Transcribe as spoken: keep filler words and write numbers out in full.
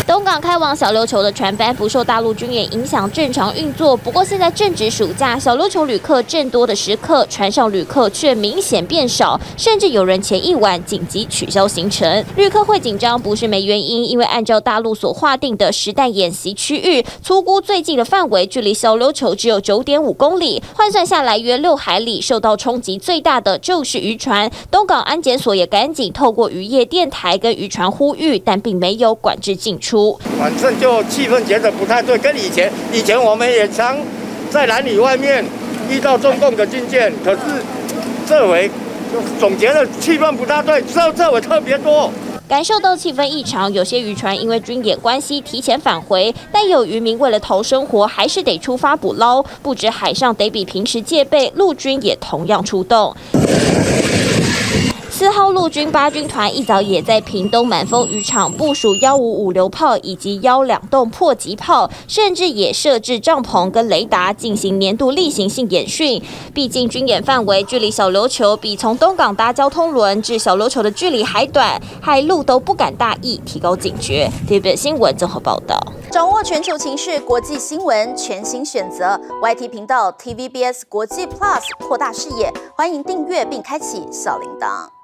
东港开往小琉球的船班不受大陆军演影响，正常运作。不过现在正值暑假，小琉球旅客正多的时刻，船上旅客却明显变少，甚至有人前一晚紧急取消行程。旅客会紧张不是没原因，因为按照大陆所划定的实弹演习区域，粗估最近的范围距离小琉球只有九点五公里，换算下来约六海里。受到冲击最大的就是渔船，东港安检所也赶紧透过渔业电台跟渔船呼吁，但并没有管制进出。 反正就气氛觉得不太对，跟以前以前我们也常在兰屿外面遇到中共的军舰，可是这回总觉得气氛不太对，这这回特别多。 感受到气氛异常，有些渔船因为军演关系提前返回，但有渔民为了讨生活，还是得出发捕捞。不止海上得比平时戒备，陆军也同样出动。四号陆军八军团一早也在屏东满丰渔场部署幺五五榴炮以及幺两洞迫击炮，甚至也设置帐篷跟雷达进行年度例行性演训。毕竟军演范围距离小琉球比从东港搭交通轮至小琉球的距离还短，海陆都不敢大意，提高警觉。T V B S 新闻综合报道。 掌握全球情势、国际新闻，全新选择 Y T 频道 T V B S 国际 Plus， 扩大视野。欢迎订阅并开启小铃铛。